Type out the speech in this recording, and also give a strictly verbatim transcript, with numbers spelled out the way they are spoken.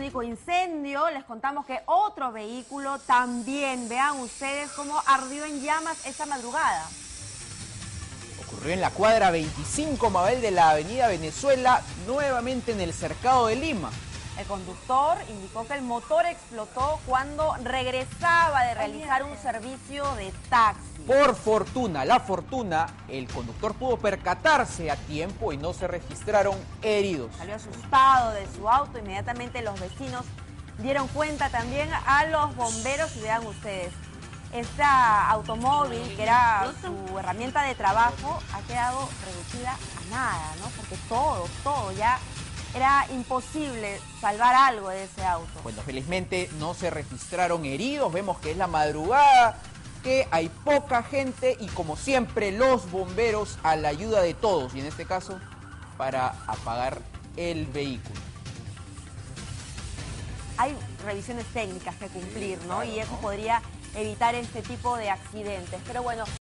fatídico incendio, les contamos que otro vehículo también, vean ustedes cómo ardió en llamas esta madrugada. Ocurrió en la cuadra veinticinco Mabel de la avenida Venezuela, nuevamente en el cercado de Lima. El conductor indicó que el motor explotó cuando regresaba de realizar un servicio de taxi. Por fortuna, la fortuna, el conductor pudo percatarse a tiempo y no se registraron heridos. Salió asustado de su auto, inmediatamente los vecinos dieron cuenta también a los bomberos y vean ustedes. Este automóvil, que era su herramienta de trabajo, ha quedado reducida a nada, ¿no? Porque todo, todo ya era imposible salvar algo de ese auto. Bueno, felizmente no se registraron heridos, vemos que es la madrugada, que hay poca gente y como siempre los bomberos a la ayuda de todos, y en este caso para apagar el vehículo. Hay revisiones técnicas que cumplir, ¿no? Y eso podría evitar este tipo de accidentes. Pero bueno,